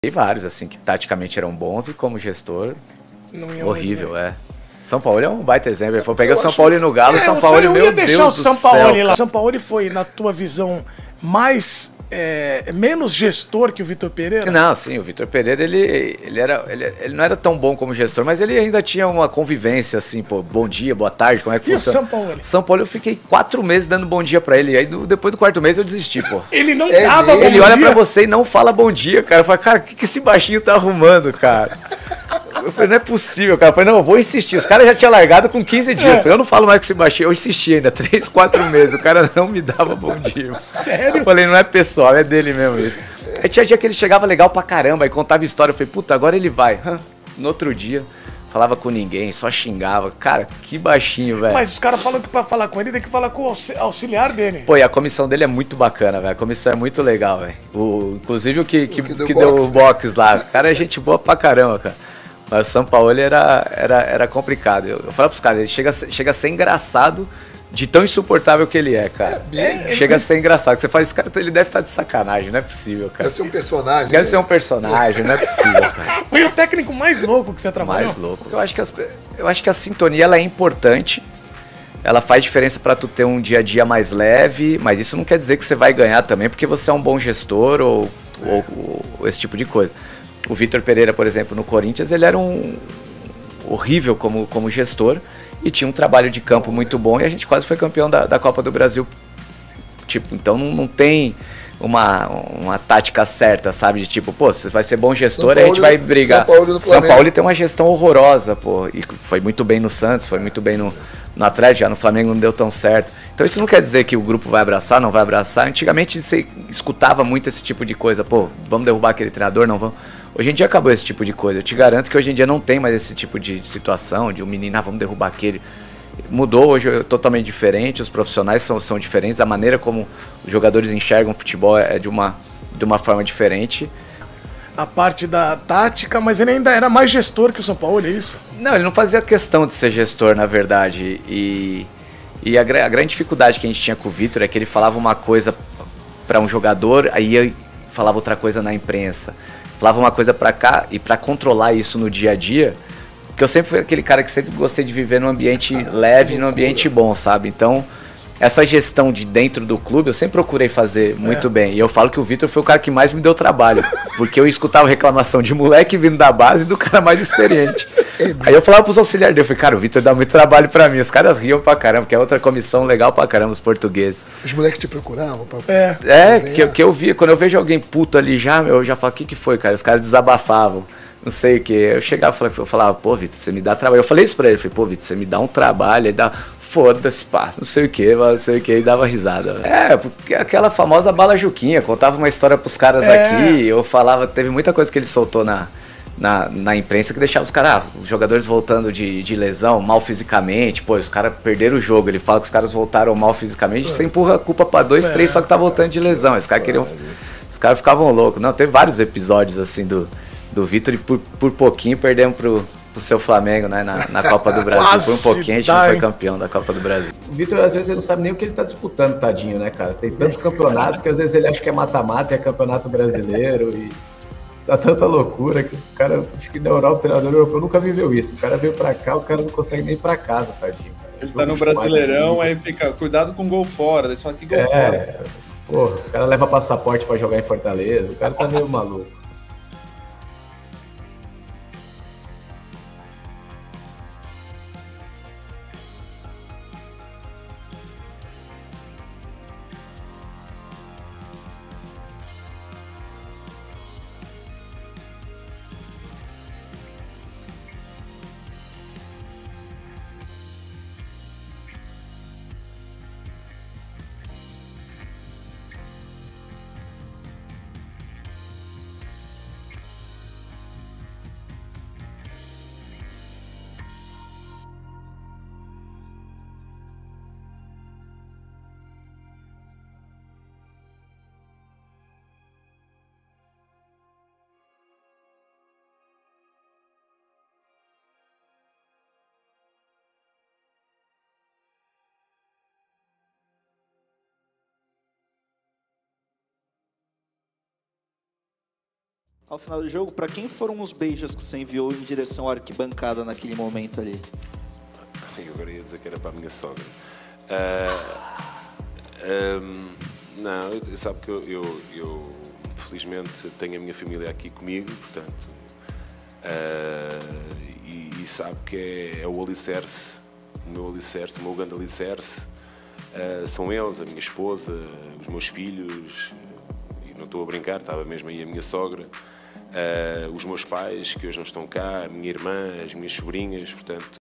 Tem vários, assim, que taticamente eram bons e como gestor, horrível, São Paulo é um baita exemplo. Ele foi pegar o São Paulo no Galo, São Paulo, meu Deus do céu. Eu ia deixar o São Paulo lá. O São Paulo foi, na tua visão, menos gestor que o Vitor Pereira? Não, sim, o Vitor Pereira, ele não era tão bom como gestor, mas ele ainda tinha uma convivência, assim, pô, bom dia, boa tarde, como é que funciona? E o São Paulo? São Paulo eu fiquei 4 meses dando bom dia pra ele, aí depois do 4º mês eu desisti, pô. Ele não dava bom dia? Ele olha pra você e não fala bom dia, cara. Eu falei, cara, o que esse baixinho tá arrumando, cara? Eu falei, não é possível, cara. Eu falei, não, eu vou insistir. Os caras já tinham largado com 15 dias. Eu falei, eu não falo mais com esse baixinho. Eu insisti ainda, 3, 4 meses. O cara não me dava bom dia. Sério? Eu falei, não é pessoal, é dele mesmo isso. Aí tinha dia que ele chegava legal pra caramba, aí contava história. Eu falei, puta, agora ele vai. No outro dia, falava com ninguém, só xingava. Cara, que baixinho, velho. Mas os caras falam que pra falar com ele tem que falar com o auxiliar dele. Pô, e a comissão dele é muito bacana, velho. A comissão é muito legal, velho. Inclusive o que deu o box lá. O cara é gente boa pra caramba, cara. Mas o São Paulo era complicado. Eu falo pros caras, ele chega a ser engraçado de tão insuportável que ele é, cara. Chega a ser engraçado. Você fala, esse cara ele deve estar de sacanagem, não é possível, cara. Deve ser um personagem. Deve ser um personagem, não é possível, cara. Foi o técnico mais louco que você trabalhou? Mais louco. Eu acho que a sintonia ela é importante. Ela faz diferença pra tu ter um dia a dia mais leve, mas isso não quer dizer que você vai ganhar também porque você é um bom gestor ou esse tipo de coisa. O Vitor Pereira, por exemplo, no Corinthians, ele era horrível como gestor e tinha um trabalho de campo muito bom e a gente quase foi campeão da Copa do Brasil. Tipo, então não tem uma tática certa, sabe? De tipo, pô, você vai ser bom gestor, aí a gente vai brigar. São Paulo tem uma gestão horrorosa, pô, e foi muito bem no Santos, foi muito bem no Atlético, já no Flamengo não deu tão certo. Então isso não quer dizer que o grupo vai abraçar, não vai abraçar. Antigamente você escutava muito esse tipo de coisa, pô, vamos derrubar aquele treinador, não vamos. Hoje em dia acabou esse tipo de coisa. Eu te garanto que hoje em dia não tem mais esse tipo de situação, de um menino, vamos derrubar aquele. Mudou, hoje é totalmente diferente, os profissionais são diferentes, a maneira como os jogadores enxergam o futebol é de uma forma diferente. A parte da tática, mas ele ainda era mais gestor que o São Paulo, é isso? Não, ele não fazia questão de ser gestor, na verdade. E a grande dificuldade que a gente tinha com o Vitor é que ele falava uma coisa para um jogador, aí falava outra coisa na imprensa. Falava uma coisa pra cá, e pra controlar isso no dia a dia, porque eu sempre fui aquele cara que sempre gostei de viver num ambiente leve, num ambiente bom, sabe? Então, essa gestão de dentro do clube, eu sempre procurei fazer muito bem. E eu falo que o Vitor foi o cara que mais me deu trabalho, porque eu escutava reclamação de moleque vindo da base e do cara mais experiente. Aí eu falava pros auxiliares dele, eu falei, cara, o Vitor dá muito trabalho pra mim. Os caras riam pra caramba, que é outra comissão legal pra caramba, os portugueses. Os moleques te procuravam? Que eu via, quando eu vejo alguém puto ali já, eu já falo, o que foi, cara? Os caras desabafavam, não sei o que. Eu chegava e falava, pô, Vitor, você me dá trabalho. Eu falei isso pra ele, falei, pô, Vitor, você me dá um trabalho, ele dá... Foda-se, pá, não sei o que, e dava risada. Porque aquela famosa bala Juquinha, contava uma história pros caras aqui, eu falava, teve muita coisa que ele soltou na imprensa que deixava os caras, os jogadores voltando de lesão, mal fisicamente, pô, os caras perderam o jogo, ele fala que os caras voltaram mal fisicamente, você empurra a culpa pra 2, 3, só que tá voltando de lesão, os caras ficavam loucos. Não, teve vários episódios assim do Vitor e por pouquinho perdemos pro seu Flamengo, né, na Copa do Brasil. Foi um pouquinho, a gente não foi campeão da Copa do Brasil. O Vitor, às vezes, ele não sabe nem o que ele tá disputando, tadinho, né, cara? Tem tanto campeonato que às vezes ele acha que é mata-mata, é campeonato brasileiro e tá tanta loucura que o cara, acho que na Europa, o treinador europeu nunca viveu isso. O cara veio pra cá, o cara não consegue nem ir pra casa, tadinho. Cara. Ele tá no Brasileirão, aí fica, cuidado com gol fora, daí você fala que gol fora. Porra, o cara leva passaporte pra jogar em Fortaleza, o cara tá meio maluco. ao final do jogo, para quem foram os beijos que você enviou em direção à arquibancada naquele momento ali? Eu agora ia dizer que era para a minha sogra. Não, sabe que eu felizmente tenho a minha família aqui comigo, portanto, e sabe que é o alicerce, o meu grande alicerce, são eles, a minha esposa, os meus filhos, e não estou a brincar, estava mesmo aí a minha sogra, os meus pais, que hoje não estão cá, a minha irmã, as minhas sobrinhas, portanto,